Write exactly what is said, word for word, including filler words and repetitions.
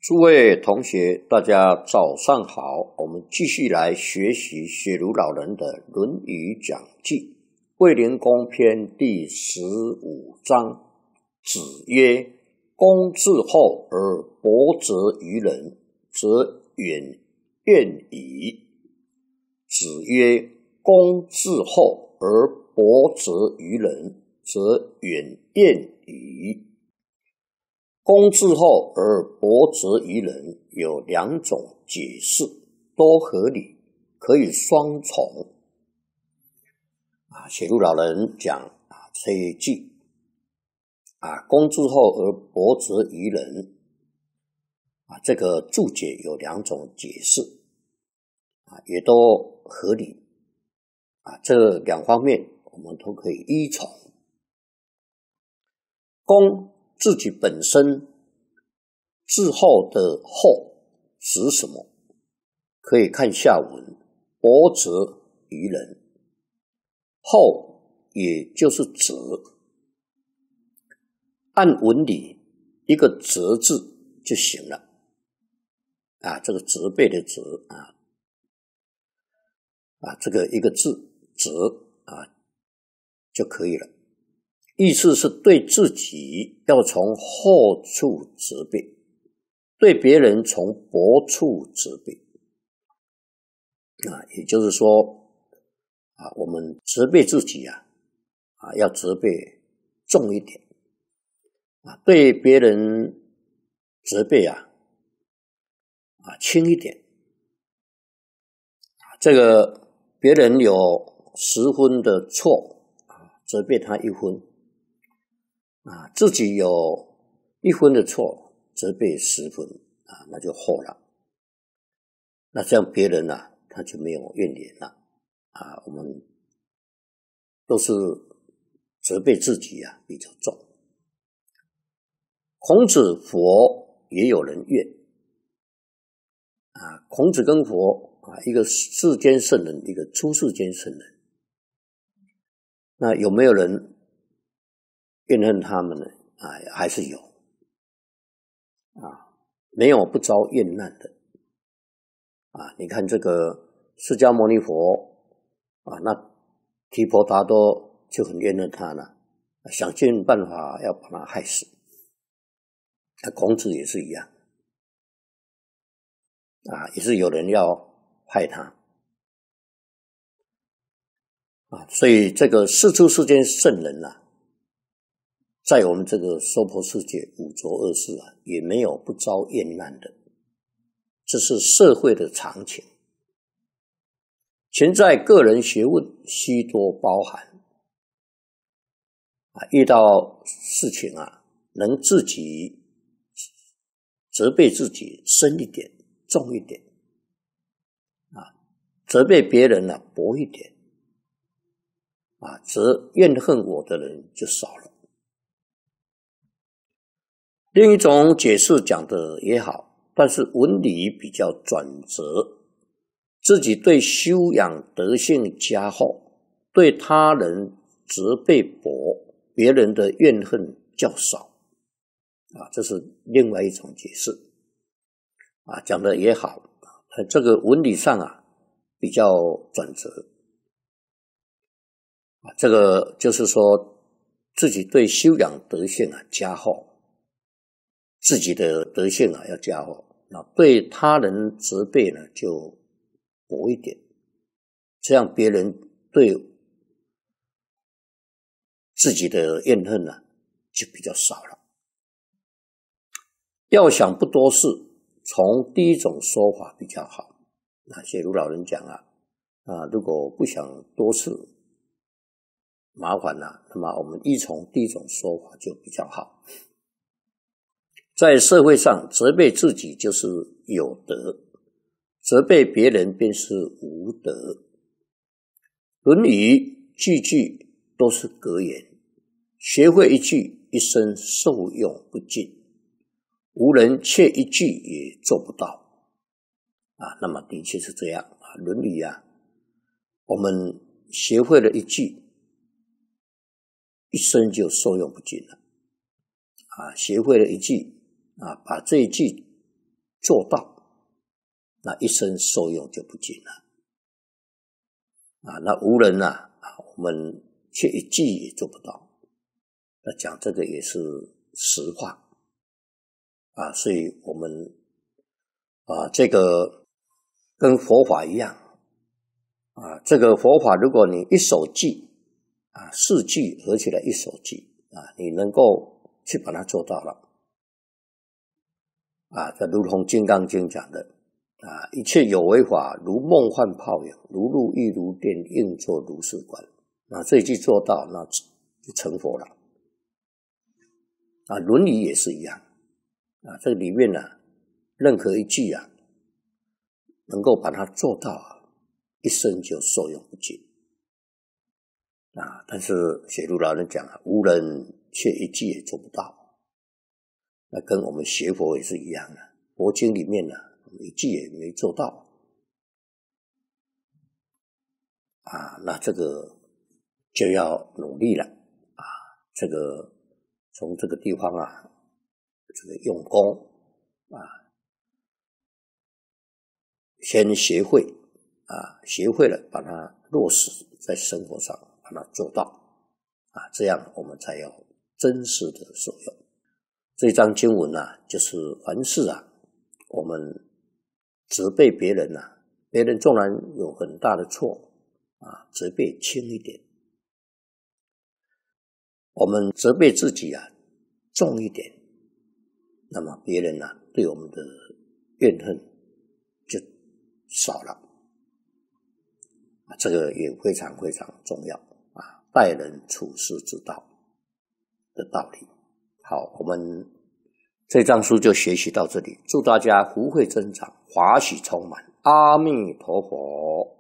诸位同学，大家早上好。我们继续来学习雪茹老人的《论语讲记》卫灵公篇第十五章。子曰：公自厚而薄责于人，则远怨矣。子曰：公自厚而薄责于人，则远怨矣。公自厚而薄责于人有两种解释，都合理，可以双重。啊，雪茹老人讲啊这一句啊，公自厚而薄责于人啊，这个注解有两种解释啊，也都合理啊，这两方面我们都可以依从。公自己本身自厚的厚指什么？可以看下文，薄责于人，厚也就是责。按文理，一个责字就行了啊，这个责备的责啊啊，这个一个字责啊就可以了。意思是对自己要从厚处责备，对别人从薄处责备啊，也就是说啊，我们责备自己啊啊，要责备重一点啊，对别人责备啊啊轻一点啊，这个别人有十分的错啊，责备他一分啊，自己有一分的错，责备十分啊，那就厚了。那这样别人啊，他就没有怨言了啊。我们都是责备自己啊比较重。孔子、佛也有人怨啊，孔子跟佛啊，一个世间圣人，一个出世间圣人。那有没有人怨恨他们呢？啊，还是有啊，没有不遭怨难的啊。你看这个释迦牟尼佛啊，那提婆达多就很怨恨他了，想尽办法要把他害死。那孔子也是一样啊，也是有人要害他啊。所以这个世出世间圣人啊，在我们这个娑婆世界五浊恶世啊，也没有不遭怨难的，这是社会的常情。全在个人学问悉多包含啊，遇到事情啊，能自己责备自己深一点、重一点啊，责备别人啊薄一点啊，则怨恨我的人就少了。另一种解释讲的也好，但是文理比较转折，自己对修养德性加厚，对他人责备薄，别人的怨恨较少啊，这是另外一种解释啊，讲的也好，这个文理上啊比较转折啊，这个就是说自己对修养德性啊加厚。自己的德性啊要加厚，那对他人责备呢就薄一点，这样别人对自己的怨恨呢就比较少了。要想不多事，从第一种说法比较好。那雪茹老人讲啊，啊如果不想多事麻烦了，那么我们依从第一种说法就比较好。在社会上，责备自己就是有德，责备别人便是无德。论语句句都是格言，学会一句，一生受用不尽，无人却一句也做不到啊。那么的确是这样啊，论语啊，我们学会了一句，一生就受用不尽了啊。学会了一句啊，把这一句做到，那一生受用就不尽了啊。那无人啊，我们却一句也做不到。那讲这个也是实话啊，所以我们啊，这个跟佛法一样啊，这个佛法如果你一手记啊，四句合起来一手记啊，你能够去把它做到了啊，这如同《金刚经》讲的啊，一切有为法，如梦幻泡影，如露亦如电，应作如是观。那这一句做到，那就成佛了啊。《论语》也是一样啊，这里面呢、啊，任何一句啊，能够把它做到啊，一生就受用不尽啊。但是雪如老人讲啊，无人却一句也做不到。那跟我们学佛也是一样的，佛经里面呢、啊，一句也没做到啊，那这个就要努力了啊。这个从这个地方啊，这个用功啊，先学会啊，学会了把它落实在生活上，把它做到啊，这样我们才有真实的受用。这章经文啊，就是凡事啊，我们责备别人啊，别人纵然有很大的错啊，责备轻一点；我们责备自己啊，重一点，那么别人啊对我们的怨恨就少了啊，这个也非常非常重要啊，待人处事之道的道理。好，我们这章书就学习到这里，祝大家福慧增长，法喜充满，阿弥陀佛。